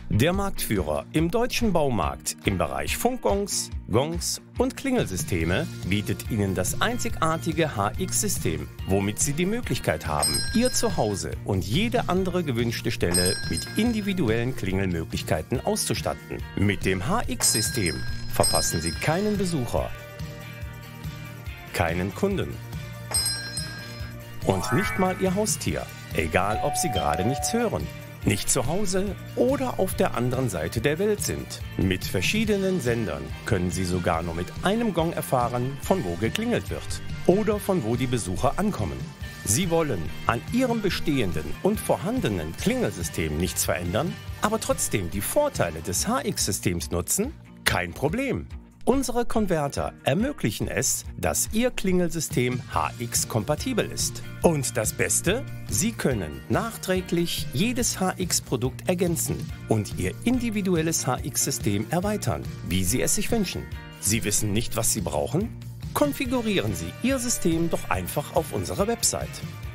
Der Marktführer im deutschen Baumarkt im Bereich Funkgongs, Gongs und Klingelsysteme bietet Ihnen das einzigartige HX-System, womit Sie die Möglichkeit haben, Ihr Zuhause und jede andere gewünschte Stelle mit individuellen Klingelmöglichkeiten auszustatten. Mit dem HX-System verpassen Sie keinen Besucher, keinen Kunden und nicht mal Ihr Haustier, egal ob Sie gerade nichts hören, nicht zu Hause oder auf der anderen Seite der Welt sind. Mit verschiedenen Sendern können Sie sogar nur mit einem Gong erfahren, von wo geklingelt wird oder von wo die Besucher ankommen. Sie wollen an Ihrem bestehenden und vorhandenen Klingelsystem nichts verändern, aber trotzdem die Vorteile des HX-Systems nutzen? Kein Problem! Unsere Konverter ermöglichen es, dass Ihr Klingelsystem HX-kompatibel ist. Und das Beste? Sie können nachträglich jedes HX-Produkt ergänzen und Ihr individuelles HX-System erweitern, wie Sie es sich wünschen. Sie wissen nicht, was Sie brauchen? Konfigurieren Sie Ihr System doch einfach auf unserer Website.